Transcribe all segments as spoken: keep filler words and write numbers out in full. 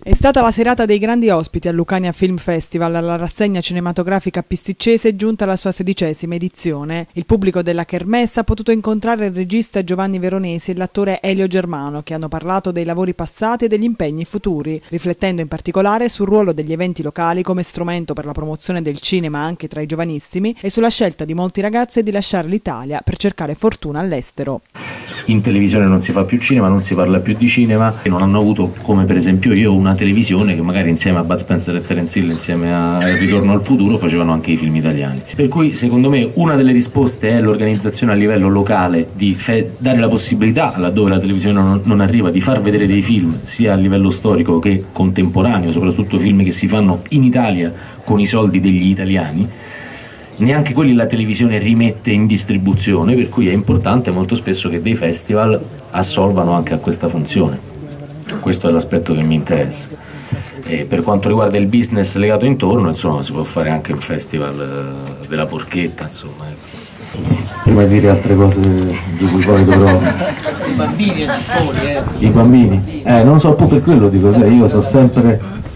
È stata la serata dei grandi ospiti al Lucania Film Festival. La rassegna cinematografica pisticcese è giunta alla sua sedicesima edizione. Il pubblico della Kermesse ha potuto incontrare il regista Giovanni Veronesi e l'attore Elio Germano, che hanno parlato dei lavori passati e degli impegni futuri, riflettendo in particolare sul ruolo degli eventi locali come strumento per la promozione del cinema anche tra i giovanissimi e sulla scelta di molti ragazzi di lasciare l'Italia per cercare fortuna all'estero. In televisione non si fa più cinema, non si parla più di cinema e non hanno avuto, come per esempio io, una televisione che magari insieme a Bud Spencer e Terence Hill, insieme a Ritorno al futuro, facevano anche i film italiani. Per cui secondo me una delle risposte è l'organizzazione a livello locale di dare la possibilità, laddove la televisione non, non arriva, di far vedere dei film sia a livello storico che contemporaneo, soprattutto film che si fanno in Italia con i soldi degli italiani. Neanche quelli la televisione rimette in distribuzione, per cui è importante molto spesso che dei festival assolvano anche a questa funzione. Questo è l'aspetto che mi interessa. E per quanto riguarda il business legato intorno, insomma, si può fare anche un festival della porchetta, insomma. Prima di dire altre cose di cui poi dovrò... I bambini fuori, eh. I bambini? Eh, non so, per quello dico, sai, io sono sempre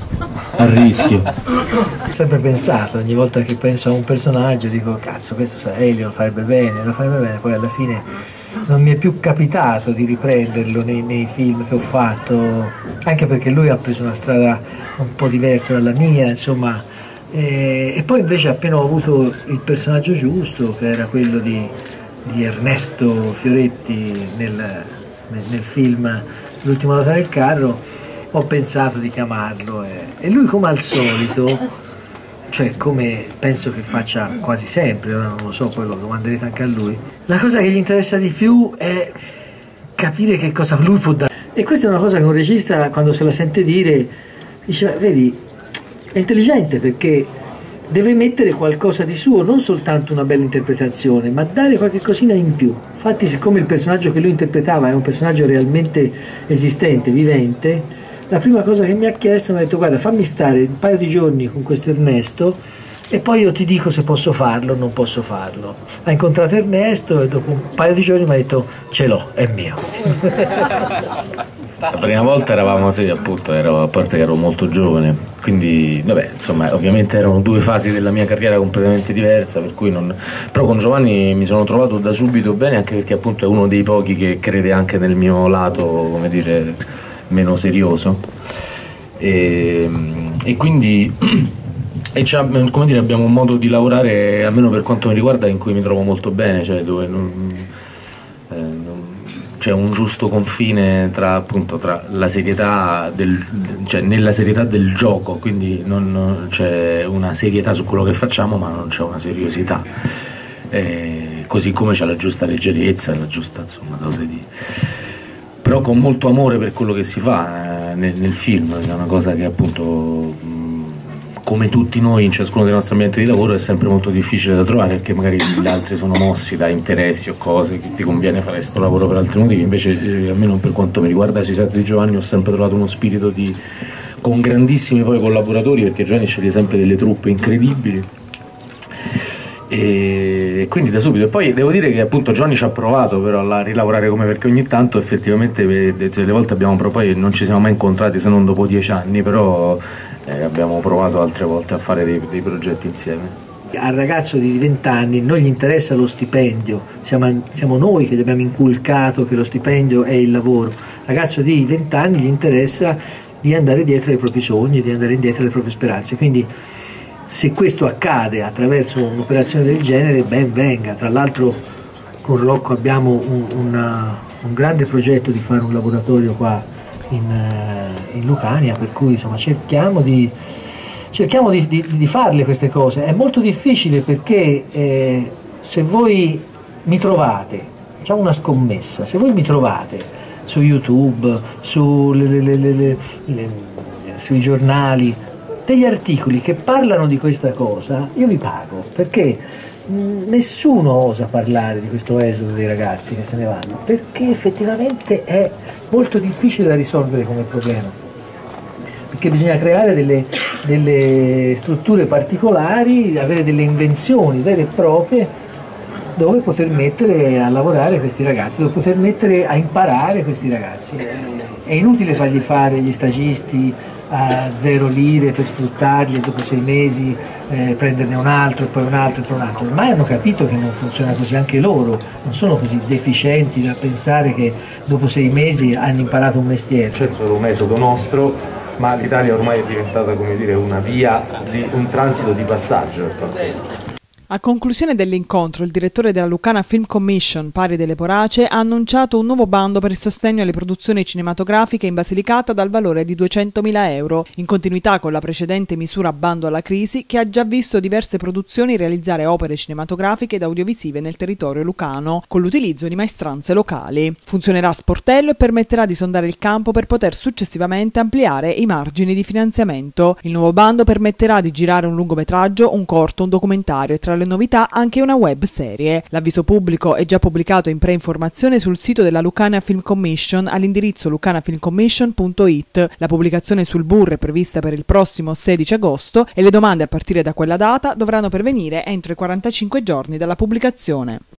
a rischio. Ho sempre pensato, ogni volta che penso a un personaggio dico cazzo, questo sa Elio lo farebbe bene, lo farebbe bene, poi alla fine non mi è più capitato di riprenderlo nei, nei film che ho fatto, anche perché lui ha preso una strada un po' diversa dalla mia, insomma, e, e poi invece appena ho avuto il personaggio giusto, che era quello di, di Ernesto Fioretti nel, nel, nel film L'ultima nota del carro, ho pensato di chiamarlo e, e lui, come al solito, cioè come penso che faccia quasi sempre, non lo so, poi lo domanderete anche a lui, la cosa che gli interessa di più è capire che cosa lui può dare. E questa è una cosa che un regista, quando se la sente dire, dice, vedi, è intelligente perché deve mettere qualcosa di suo, non soltanto una bella interpretazione, ma dare qualche cosina in più. Infatti, siccome il personaggio che lui interpretava è un personaggio realmente esistente, vivente, la prima cosa che mi ha chiesto, mi ha detto guarda, fammi stare un paio di giorni con questo Ernesto e poi io ti dico se posso farlo o non posso farlo. Ha incontrato Ernesto e dopo un paio di giorni mi ha detto ce l'ho, è mio. La prima volta eravamo, sì, appunto, ero, a parte che ero molto giovane, quindi vabbè, insomma, ovviamente erano due fasi della mia carriera completamente diverse, per cui non... però con Giovanni mi sono trovato da subito bene, anche perché appunto è uno dei pochi che crede anche nel mio lato, come dire, meno serioso, e, e quindi e come dire, abbiamo un modo di lavorare, almeno per quanto mi riguarda, in cui mi trovo molto bene, cioè dove non, eh, non, c'è un giusto confine tra, appunto, tra la serietà del, cioè nella serietà del gioco, quindi non, non c'è una serietà su quello che facciamo, ma non c'è una seriosità, eh, così come c'è la giusta leggerezza, la giusta, insomma, dose di... però con molto amore per quello che si fa eh, nel, nel film, è una cosa che appunto, mh, come tutti noi in ciascuno dei nostri ambienti di lavoro, è sempre molto difficile da trovare, perché magari gli altri sono mossi da interessi o cose che ti conviene fare questo lavoro per altri motivi. Invece eh, almeno per quanto mi riguarda, sui set di Giovanni ho sempre trovato uno spirito di, con grandissimi poi collaboratori, perché Giovanni sceglie sempre delle truppe incredibili, e quindi da subito. E poi devo dire che appunto Johnny ci ha provato però a rilavorare come, perché ogni tanto effettivamente delle volte abbiamo provato, poi non ci siamo mai incontrati se non dopo dieci anni, però eh, abbiamo provato altre volte a fare dei, dei progetti insieme. Al ragazzo di venti anni non gli interessa lo stipendio, siamo, siamo noi che gli abbiamo inculcato che lo stipendio è il lavoro. Al ragazzo di venti anni gli interessa di andare dietro ai propri sogni, di andare dietro alle proprie speranze, quindi se questo accade attraverso un'operazione del genere, ben venga. Tra l'altro con Rocco abbiamo un, una, un grande progetto di fare un laboratorio qua in, in Lucania, per cui insomma cerchiamo di, cerchiamo di, di, di farle queste cose. È molto difficile perché eh, se voi mi trovate, facciamo una scommessa, se voi mi trovate su YouTube, su le, le, le, le, le, sui giornali, degli articoli che parlano di questa cosa, io vi pago, perché mh, nessuno osa parlare di questo esodo dei ragazzi che se ne vanno, perché effettivamente è molto difficile da risolvere come problema, perché bisogna creare delle, delle strutture particolari, avere delle invenzioni vere e proprie dove poter mettere a lavorare questi ragazzi, dove poter mettere a imparare questi ragazzi. È inutile fargli fare gli stagisti a zero lire per sfruttarli e dopo sei mesi eh, prenderne un altro e poi un altro e poi un altro. Ormai hanno capito che non funziona così, anche loro non sono così deficienti da pensare che dopo sei mesi hanno imparato un mestiere. C'è solo un metodo nostro, ma l'Italia ormai è diventata, come dire, una via, di, un transito di passaggio. A conclusione dell'incontro, il direttore della Lucana Film Commission, Pari delle Porace, ha annunciato un nuovo bando per il sostegno alle produzioni cinematografiche in Basilicata dal valore di duecentomila euro, in continuità con la precedente misura bando alla crisi che ha già visto diverse produzioni realizzare opere cinematografiche ed audiovisive nel territorio lucano, con l'utilizzo di maestranze locali. Funzionerà a sportello e permetterà di sondare il campo per poter successivamente ampliare i margini di finanziamento. Il nuovo bando permetterà di girare un lungometraggio, un corto, un documentario e tra le novità anche una web serie. L'avviso pubblico è già pubblicato in pre-informazione sul sito della Lucana Film Commission all'indirizzo lucana film commission punto it. La pubblicazione sul B U R è prevista per il prossimo sedici agosto e le domande a partire da quella data dovranno pervenire entro i quarantacinque giorni dalla pubblicazione.